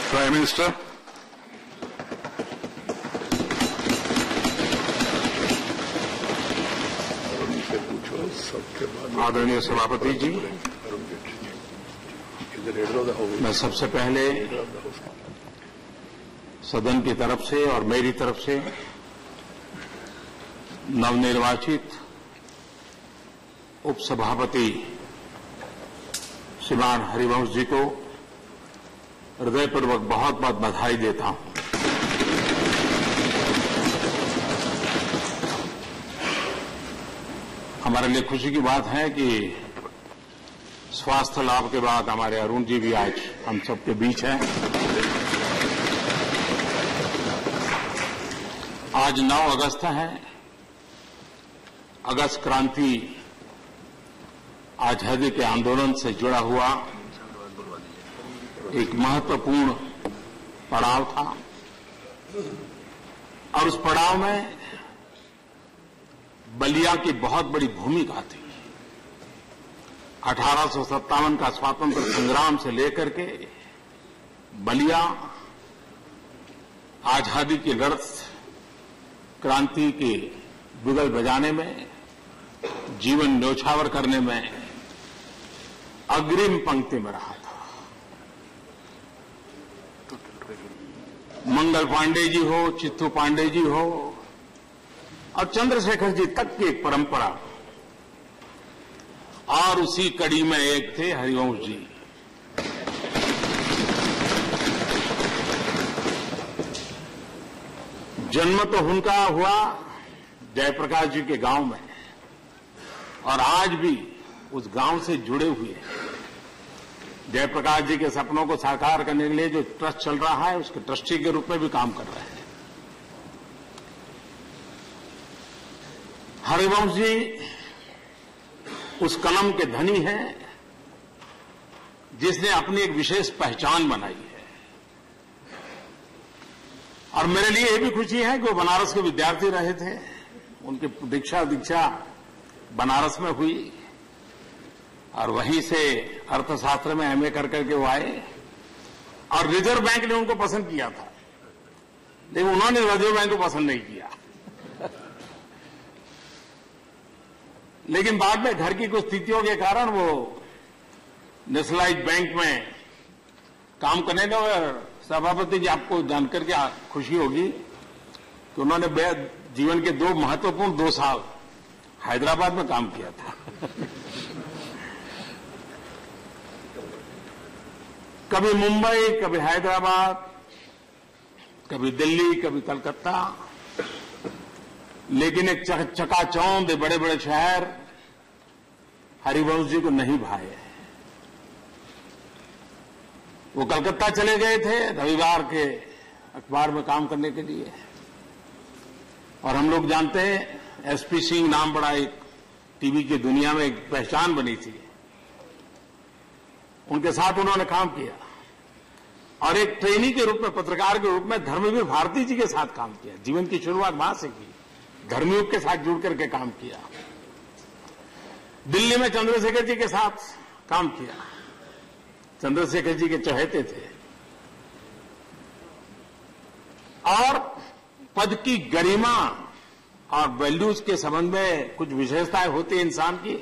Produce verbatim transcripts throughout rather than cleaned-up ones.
Prime Minister. आदरणीय सभापति जी, मैं सबसे पहले सदन की तरफ से और मेरी तरफ से नवनिर्वाचित उपसभापति श्रीमान हरिवंश जी को हृदयपूर्वक बहुत बहुत बधाई देता हूं। हमारे लिए खुशी की बात है कि स्वास्थ्य लाभ के बाद हमारे अरुण जी भी आज हम सबके बीच हैं। आज नौ अगस्त है। अगस्त क्रांति आजादी के आंदोलन से जुड़ा हुआ एक महत्वपूर्ण पड़ाव था और उस पड़ाव में बलिया की बहुत बड़ी भूमिका थी। अठारह सौ सत्तावन का स्वातंत्र संग्राम से लेकर के बलिया आजादी की लड़त क्रांति के बिगल बजाने में, जीवन न्योछावर करने में अग्रिम पंक्ति में रहा था। मंगल पांडे जी हो, चित्तू पांडे जी हो और चंद्रशेखर जी तक की एक परंपरा, और उसी कड़ी में एक थे हरिवंश जी। जन्म तो उनका हुआ जयप्रकाश जी के गांव में और आज भी उस गांव से जुड़े हुए जयप्रकाश जी के सपनों को साकार करने के लिए जो ट्रस्ट चल रहा है उसके ट्रस्टी के रूप में भी काम कर रहे हैं। हरिवंश जी उस कलम के धनी हैं जिसने अपनी एक विशेष पहचान बनाई है। और मेरे लिए यह भी खुशी है कि वो बनारस के विद्यार्थी रहे थे। उनकी दीक्षा दीक्षा बनारस में हुई और वहीं से अर्थशास्त्र में एमए कर करके वो आए और रिजर्व बैंक ने उनको पसंद किया था, लेकिन उन्होंने रिजर्व बैंक को पसंद नहीं किया। लेकिन बाद में घर की कुछ स्थितियों के कारण वो नेशनलाइज्ड बैंक में काम करने लगे। और सभापति जी, आपको जानकर के खुशी होगी कि उन्होंने जीवन के दो महत्वपूर्ण दो साल हैदराबाद में काम किया था। कभी मुंबई, कभी हैदराबाद, कभी दिल्ली, कभी कलकत्ता, लेकिन एक चकाचौंध बड़े बड़े शहर हरिवंश जी को नहीं भाए। वो कलकत्ता चले गए थे रविवार के अखबार में काम करने के लिए, और हम लोग जानते हैं एसपी सिंह नाम बड़ा एक टीवी की दुनिया में एक पहचान बनी थी। उनके साथ उन्होंने काम किया और एक ट्रेनी के रूप में, पत्रकार के रूप में धर्मवीर भारती जी के साथ काम किया। जीवन की शुरुआत वहां से की, धर्मयुग के साथ जुड़ करके काम किया। दिल्ली में चंद्रशेखर जी के साथ काम किया। चंद्रशेखर जी के चहेते थे। और पद की गरिमा और वैल्यूज के संबंध में कुछ विशेषताएं होती हैं इंसान की।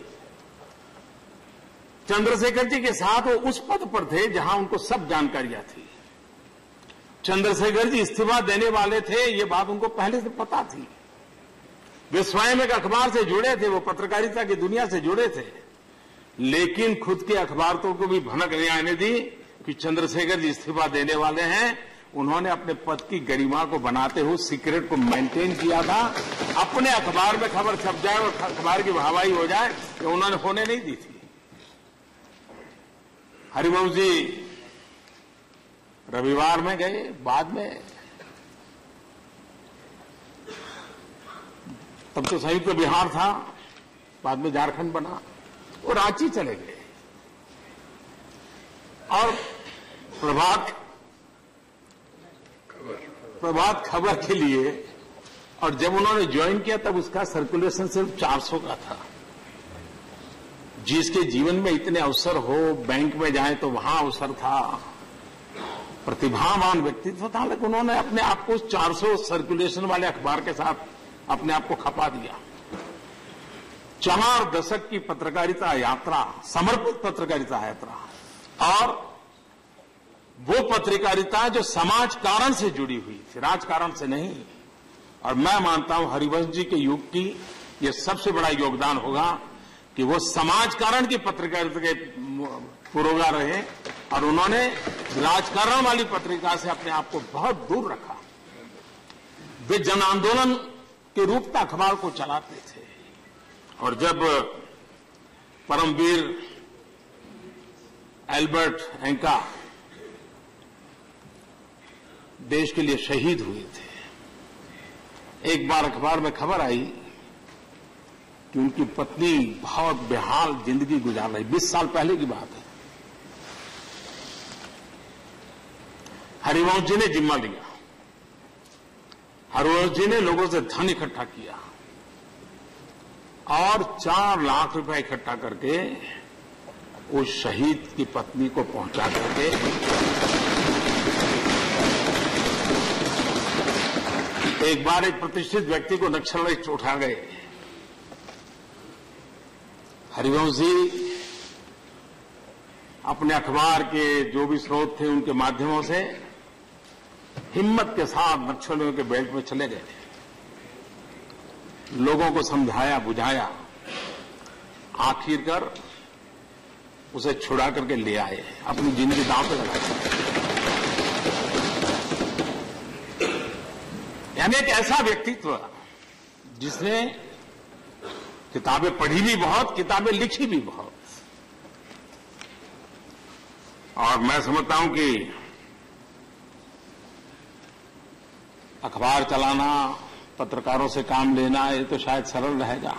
चंद्रशेखर जी के साथ वो उस पद पर थे जहां उनको सब जानकारियां थी। चंद्रशेखर जी इस्तीफा देने वाले थे, ये बात उनको पहले से पता थी। वे स्वयं एक अखबार से जुड़े थे, वो पत्रकारिता की दुनिया से जुड़े थे, लेकिन खुद के अखबार को भी भनक नहीं आने दी कि चंद्रशेखर जी इस्तीफा देने वाले हैं। उन्होंने अपने पद की गरिमा को बनाते हुए सीक्रेट को मेंटेन किया था। अपने अखबार में खबर छप जाए और अखबार की वाहवाही हो जाए, तो उन्होंने होने नहीं दी थी। हरिवंश जी रविवार में गए, बाद में तब तो संयुक्त बिहार था, बाद में झारखंड बना, वो रांची चले गए और प्रभात प्रभात खबर के लिए। और जब उन्होंने ज्वाइन किया तब उसका सर्कुलेशन सिर्फ चार सौ का था। जिसके जीवन में इतने अवसर हो, बैंक में जाए तो वहां अवसर था, प्रतिभावान व्यक्तित्व था, लेकिन उन्होंने अपने आप को चार सौ सर्कुलेशन वाले अखबार के साथ अपने आप को खपा दिया। चार दशक की पत्रकारिता यात्रा, समर्पित पत्रकारिता यात्रा, और वो पत्रकारिता जो समाज कारण से जुड़ी हुई थी, राजकारण से नहीं। और मैं मानता हूं हरिवंश जी के युग की ये सबसे बड़ा योगदान होगा कि वो समाज कारण की पत्रकारिता के पुरोगा रहे और उन्होंने राजकारण वाली पत्रिका से अपने आप को बहुत दूर रखा। वे जन आंदोलन के रूप में अखबार को चलाते थे। और जब परमवीर एल्बर्ट एंका देश के लिए शहीद हुए थे, एक बार अखबार में खबर आई कि उनकी पत्नी बहुत बेहाल जिंदगी गुजार रही। बीस साल पहले की बात है। हरिवंश जी ने जिम्मा लिया। हरिवंश जी ने लोगों से धन इकट्ठा किया और चार लाख रुपए इकट्ठा करके उस शहीद की पत्नी को पहुंचा करके एक बार एक प्रतिष्ठित व्यक्ति को नक्सलिस्ट उठा गए। हरिवंश जी अपने अखबार के जो भी स्रोत थे उनके माध्यमों से हिम्मत के साथ नक्सलियों के बेल्ट में चले गए, लोगों को समझाया बुझाया, आखिरकार उसे छुड़ा करके ले आए, अपनी जिंदगी दांव पे लगाई। यानी एक ऐसा व्यक्तित्व जिसने किताबें पढ़ी भी बहुत, किताबें लिखी भी बहुत। और मैं समझता हूं कि अखबार चलाना, पत्रकारों से काम लेना, ये तो शायद सरल रहेगा।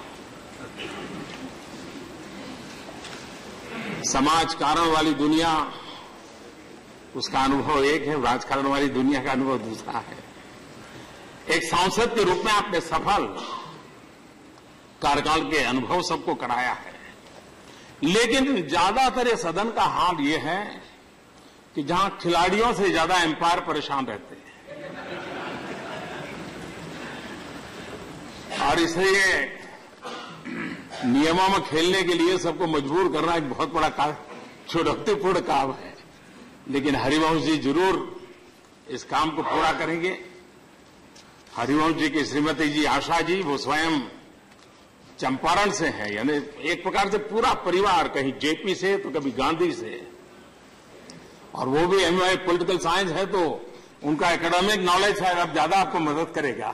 समाज कारण वाली दुनिया, उसका अनुभव एक है, राजकारण वाली दुनिया का अनुभव दूसरा है। एक सांसद के रूप में आपने सफल कार्यकाल के अनुभव सबको कराया है, लेकिन ज्यादातर ये सदन का हाल ये है कि जहां खिलाड़ियों से ज्यादा एम्पायर परेशान रहते हैं। और इसलिए नियमों में खेलने के लिए सबको मजबूर करना एक बहुत बड़ा चुनौतीपूर्ण काम है, लेकिन हरिवंश जी जरूर इस काम को पूरा करेंगे। हरिवंश जी की श्रीमती जी आशा जी, वो स्वयं चंपारण से है, यानी एक प्रकार से पूरा परिवार, कहीं जेपी से तो कभी गांधी से, और वो भी एम ए पॉलिटिकल साइंस है, तो उनका एकेडमिक नॉलेज है, अब ज्यादा आपको मदद करेगा।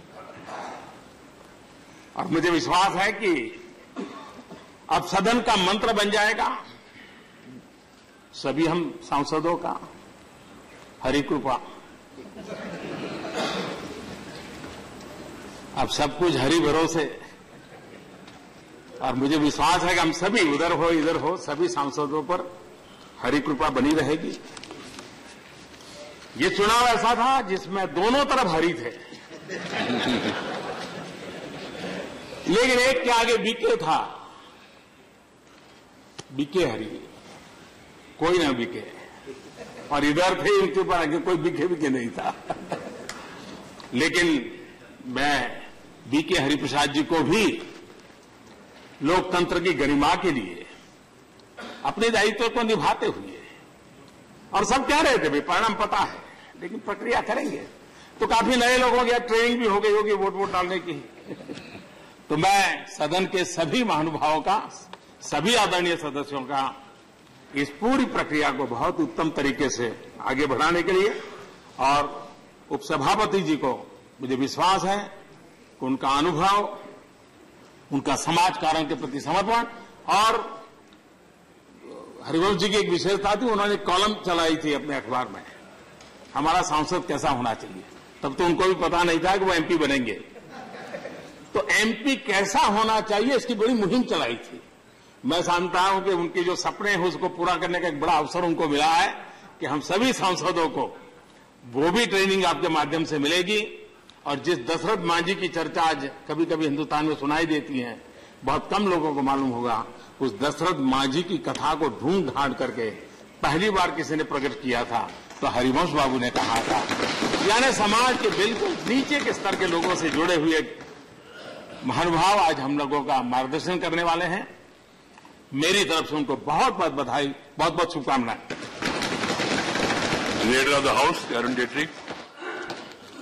और मुझे विश्वास है कि अब सदन का मंत्र बन जाएगा सभी हम सांसदों का, हरि कृपा। अब सब कुछ हरि भरोसे। और मुझे विश्वास है कि हम सभी, उधर हो इधर हो, सभी सांसदों पर हरि कृपा बनी रहेगी। ये चुनाव ऐसा था जिसमें दोनों तरफ हरि थे, लेकिन एक के आगे बीके था, बीके हरि, कोई ना बीके। और इधर थे उनके ऊपर आगे कोई बीके बीके नहीं था। लेकिन मैं बीके हरिप्रसाद जी को भी लोकतंत्र की गरिमा के लिए अपने दायित्व को निभाते हुए, और सब कह रहे थे भाई परिणाम पता है लेकिन प्रक्रिया करेंगे, तो काफी नए लोगों की ट्रेनिंग भी हो गई होगी वोट वोट डालने की। तो मैं सदन के सभी महानुभावों का, सभी आदरणीय सदस्यों का इस पूरी प्रक्रिया को बहुत उत्तम तरीके से आगे बढ़ाने के लिए, और उपसभापति जी को मुझे विश्वास है कि उनका अनुभव, उनका समाज कारण के प्रति समर्पण, और हरिवंश जी की एक विशेषता थी, उन्होंने कॉलम चलाई थी अपने अखबार में, हमारा सांसद कैसा होना चाहिए। तब तो उनको भी पता नहीं था कि वो एमपी बनेंगे, तो एमपी कैसा होना चाहिए इसकी बड़ी मुहिम चलाई थी। मैं जानता हूं कि उनके जो सपने हैं उसको पूरा करने का एक बड़ा अवसर उनको मिला है कि हम सभी सांसदों को वो भी ट्रेनिंग आपके माध्यम से मिलेगी। और जिस दशरथ मांझी की चर्चा आज कभी कभी हिंदुस्तान में सुनाई देती है, बहुत कम लोगों को मालूम होगा, उस दशरथ मांझी की कथा को ढूंढ ढांड करके पहली बार किसी ने प्रकट किया था तो हरिवंश बाबू ने कहा था। यानी समाज के बिल्कुल नीचे के स्तर के लोगों से जुड़े हुए महानुभाव आज हम लोगों का मार्गदर्शन करने वाले हैं। मेरी तरफ से उनको बहुत बहुत बधाई, बहुत बहुत शुभकामनाएं। Leader of the house Arun Jaitley.